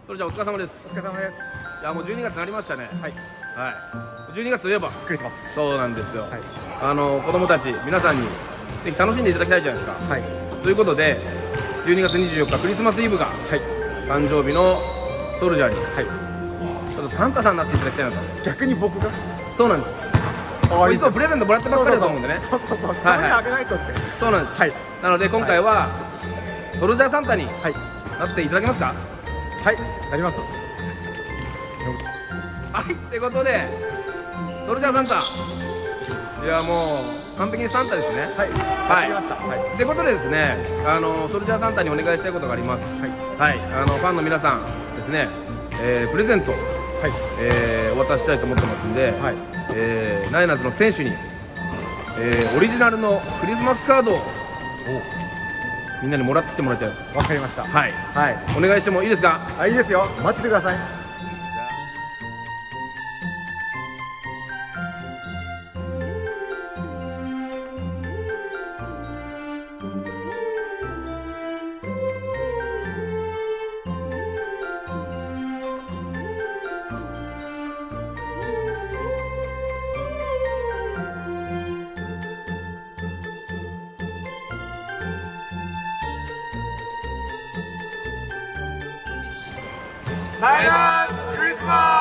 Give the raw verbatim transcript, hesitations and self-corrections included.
それじゃあお疲れ様です。 お疲れ様です。 いやもうじゅうにがつになりましたね。 はい。 はい。じゅうにがつといえばクリスマス。 そうなんですよ。 はい。 あの子供たち皆さんにぜひ楽しんでいただきたいじゃないですか。 はい。 ということでじゅうにがつにじゅうよっかクリスマスイブが、はい、誕生日のソルジャーに、はい、ちょっとサンタさんになっていただきたいなと。 逆に僕が？ そうなんです。いつもプレゼントもらってばっかりだと思うんでね。 そうそうそう。はいはい。あげないとって。 そうなんです。はい。なので今回はソルジャーサンタになっていただけますか？ はい。なります。 はい。ということでソルジャーサンタ、いやもう完璧にサンタですね。はい。はい。ました。はい。ってことでですね、あのソルジャーサンタにお願いしたいことがあります。はい。はい。あのファンの皆さんですね、えー、プレゼント、はい、えー、お渡ししたいと思ってますんで、はい、えー、ナイナーズの選手に、えー、オリジナルのクリスマスカードをみんなにもらってきてもらいたいです。わかりました。はい。はい。お願いしてもいいですか？あ、いいですよ。待っててください。ナイナーズクリスマス